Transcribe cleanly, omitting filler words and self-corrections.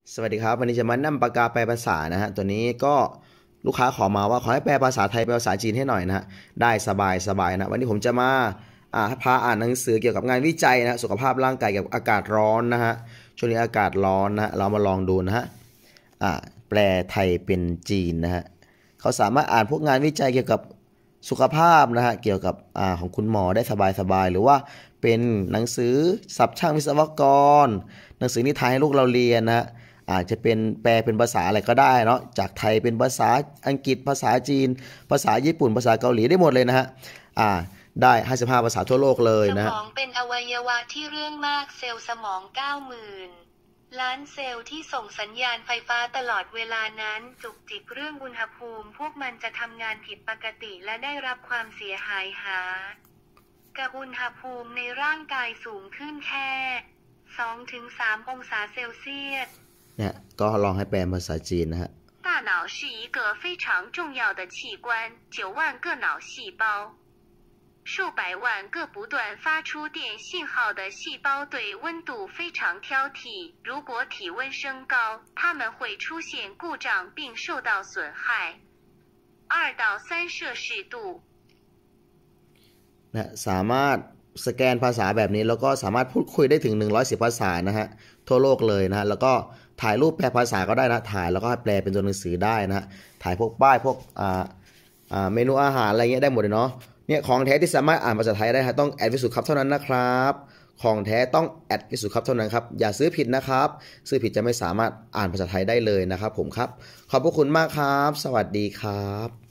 สวัสดีครับวันนี้จะมานำปากกาแปลภาษานะฮะตัวนี้ก็ลูกค้าขอมาว่าขอให้แปลภาษาไทยเป็นภาษาจีนให้หน่อยนะฮะได้สบายนะวันนี้ผมจะมาพาอ่านหนังสือเกี่ยวกับงานวิจัยนะสุขภาพร่างกายเกี่ยวกับอากาศร้อนนะฮะช่วงนี้อากาศร้อนนะเรามาลองดูนะฮะแปลไทยเป็นจีนนะฮะเขาสามารถอ่านพวกงานวิจัยเกี่ยวกับสุขภาพนะฮะเกี่ยวกับของคุณหมอได้สบายหรือว่าเป็นหนังสือศัพท์ช่างวิศวกรหนังสือนิทานให้ลูกเราเรียนนะฮะอาจจะเป็นแปลเป็นภาษาอะไรก็ได้เนาะจากไทยเป็นภาษาอังกฤษภาษาจีนภาษาญี่ปุ่นภาษาเกาหลีได้หมดเลยนะฮะได้55ภาษาทั่วโลกเลยนะสมองเป็นอวัยวะที่เรื่องมากเซลล์สมอง 90,000 ล้านเซลล์ที่ส่งสัญญาณไฟฟ้าตลอดเวลานั้นจุกจิกเรื่องอุณหภูมิพวกมันจะทำงานผิดปกติและได้รับความเสียหายกับอุณหภูมิในร่างกายสูงขึ้นแค่ 2-3 องศาเซลเซียสเนี่ยก็ลองให้แปลภาษาจีนนะฮะ大脑是一个非常重要的器官9万个脑细胞数百万个不断发出电信号的细胞对温度非常挑剔，如果体温升高，它们会出现故障并受到损害。2-3摄氏度นะสามารถสแกนภาษาแบบนี้แล้วก็สามารถพูดคุยได้ถึง110ภาษานะฮะทั่วโลกเลยนะฮะแล้วก็ถ่ายรูปแปลภาษาก็ได้นะถ่ายแล้วก็แปลเป็นตัวหนังสือได้นะฮะถ่ายพวกป้ายพวกเมนูอาหารอะไรเงี้ยได้หมดเลยเนาะเนี่ยของแท้ที่สามารถอ่านภาษาไทยได้ฮะต้องแอดวิสุทธ์ครับเท่านั้นนะครับของแท้ต้องแอดวิสุทธ์ครับเท่านั้นครับอย่าซื้อผิดนะครับซื้อผิดจะไม่สามารถอ่านภาษาไทยได้เลยนะครับผมครับขอบพระคุณมากครับสวัสดีครับ